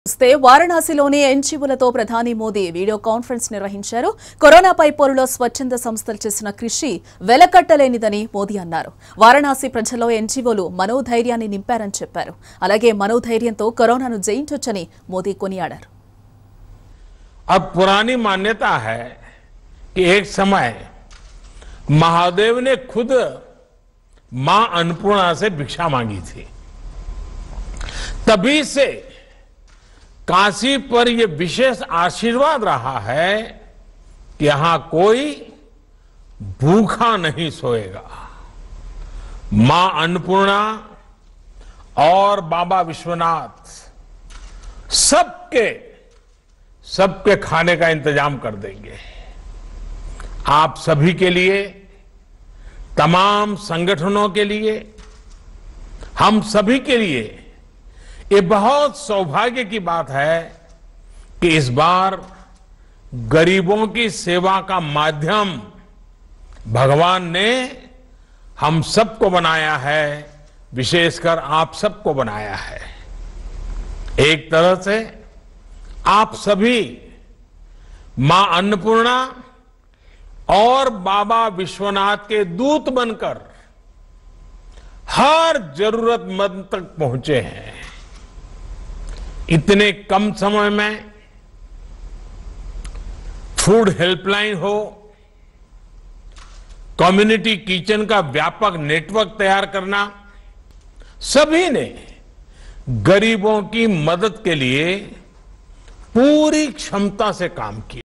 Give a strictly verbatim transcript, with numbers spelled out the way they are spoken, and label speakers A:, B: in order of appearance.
A: చూస్తే వారణాసిలోని ఎన్జీఓలతో ప్రధాని Modi video conference నిర్వహించారు. కరోనాపై పోరులో స్వచ్ఛంద సంస్థలు చేసిన కృషి వెలకట్టలేనిదని మోదీ అన్నారు. వారణాసి ప్రజల్లో ఎన్జీఓలు మనోధైర్యాన్ని నింపారని చెప్పారు. అలాగే మనోధైర్యంతో కరోనాను జయించొచ్చని మోదీ కొనియాడారు.
B: अब पुरानी मान्यता है कि एक समय महादेव ने खुद मां अन्नपूर्णा से भिक्षा मांगी थी. तभी से काशी पर यह विशेष आशीर्वाद रहा है कि यहां कोई भूखा नहीं सोएगा. मां अन्नपूर्णा और बाबा विश्वनाथ सबके सबके खाने का इंतजाम कर देंगे. आप सभी के लिए, तमाम संगठनों के लिए, हम सभी के लिए ये बहुत सौभाग्य की बात है कि इस बार गरीबों की सेवा का माध्यम भगवान ने हम सबको बनाया है, विशेषकर आप सबको बनाया है. एक तरह से आप सभी मां अन्नपूर्णा और बाबा विश्वनाथ के दूत बनकर हर जरूरतमंद तक पहुंचे हैं. इतने कम समय में फूड हेल्पलाइन हो, कम्युनिटी किचन का व्यापक नेटवर्क तैयार करना, सभी ने गरीबों की मदद के लिए पूरी क्षमता से काम किया.